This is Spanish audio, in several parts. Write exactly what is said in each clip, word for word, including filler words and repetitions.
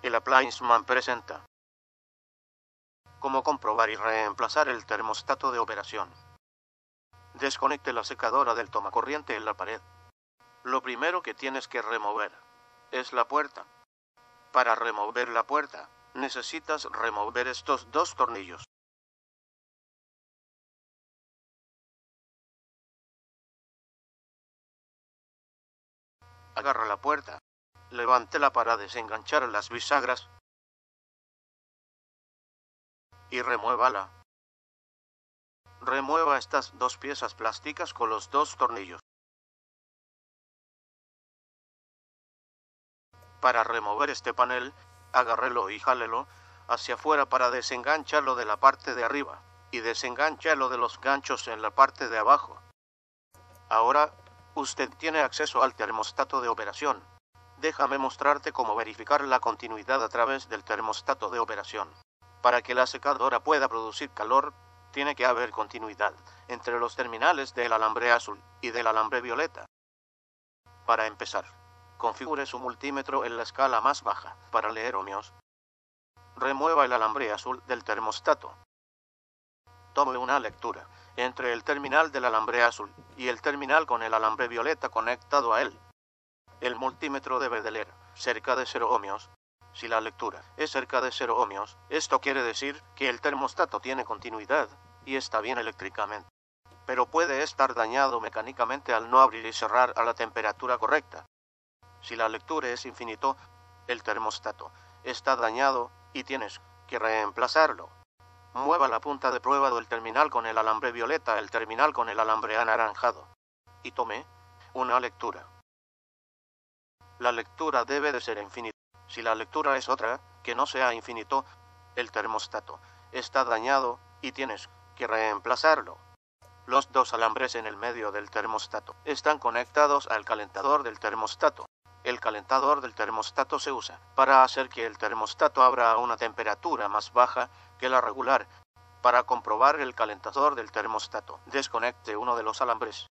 El Applianceman presenta cómo comprobar y reemplazar el termostato de operación. Desconecte la secadora del tomacorriente en la pared. Lo primero que tienes que remover es la puerta. Para remover la puerta, necesitas remover estos dos tornillos. Agarra la puerta, levántela para desenganchar las bisagras y remuévala. Remueva estas dos piezas plásticas con los dos tornillos. Para remover este panel, agárrelo y jálelo hacia afuera para desengancharlo de la parte de arriba y desenganchalo de los ganchos en la parte de abajo. Ahora, usted tiene acceso al termostato de operación. Déjame mostrarte cómo verificar la continuidad a través del termostato de operación. Para que la secadora pueda producir calor, tiene que haber continuidad entre los terminales del alambre azul y del alambre violeta. Para empezar, configure su multímetro en la escala más baja para leer ohmios. Remueva el alambre azul del termostato. Tome una lectura entre el terminal del alambre azul y el terminal con el alambre violeta conectado a él. El multímetro debe de leer cerca de cero ohmios. Si la lectura es cerca de cero ohmios, esto quiere decir que el termostato tiene continuidad y está bien eléctricamente. Pero puede estar dañado mecánicamente al no abrir y cerrar a la temperatura correcta. Si la lectura es infinito, el termostato está dañado y tienes que reemplazarlo. Mueva la punta de prueba del terminal con el alambre violeta al terminal con el alambre anaranjado y tome una lectura. La lectura debe de ser infinita. Si la lectura es otra, que no sea infinito, el termostato está dañado y tienes que reemplazarlo. Los dos alambres en el medio del termostato están conectados al calentador del termostato. El calentador del termostato se usa para hacer que el termostato abra a una temperatura más baja que la regular. Para comprobar el calentador del termostato, desconecte uno de los alambres.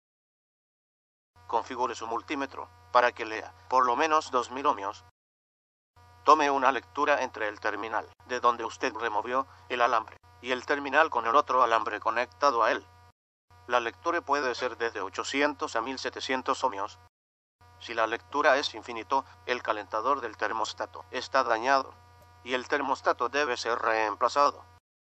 Configure su multímetro para que lea por lo menos dos mil ohmios. Tome una lectura entre el terminal de donde usted removió el alambre y el terminal con el otro alambre conectado a él. La lectura puede ser desde ochocientos a mil setecientos ohmios. Si la lectura es infinito, el calentador del termostato está dañado y el termostato debe ser reemplazado.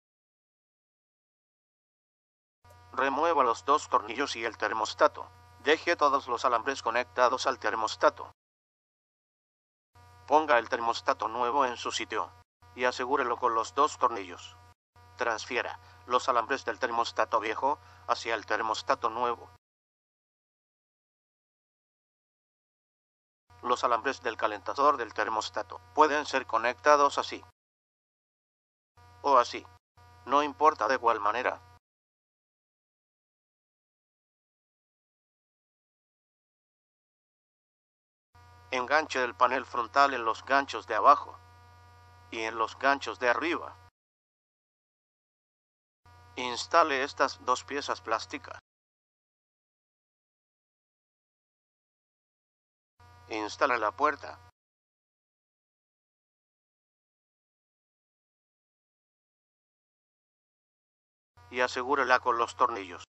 Remueva los dos tornillos y el termostato. Deje todos los alambres conectados al termostato. Ponga el termostato nuevo en su sitio y asegúrelo con los dos tornillos. Transfiera los alambres del termostato viejo hacia el termostato nuevo. Los alambres del calentador del termostato pueden ser conectados así o así. No importa de igual manera. Enganche el panel frontal en los ganchos de abajo y en los ganchos de arriba. Instale estas dos piezas plásticas. Instale la puerta. Y asegúrela con los tornillos.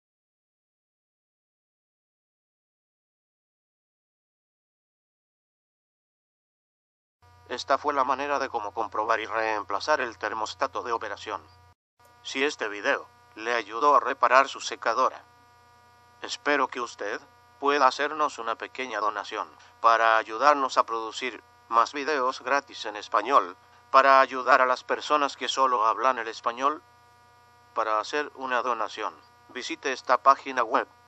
Esta fue la manera de cómo comprobar y reemplazar el termostato de operación. Si este video le ayudó a reparar su secadora, espero que usted pueda hacernos una pequeña donación para ayudarnos a producir más videos gratis en español, para ayudar a las personas que solo hablan el español. Para hacer una donación, visite esta página web